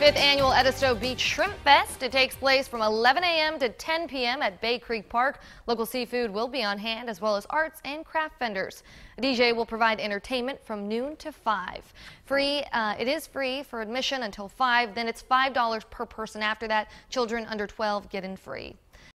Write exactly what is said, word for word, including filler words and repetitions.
fifth Annual Edisto Beach Shrimp Fest. It takes place from eleven a m to ten p m at Bay Creek Park. Local seafood will be on hand, as well as arts and craft vendors. A D J will provide entertainment from noon to five. Free, uh, it is free for admission until five. Then it's five dollars per person after that. Children under twelve get in free.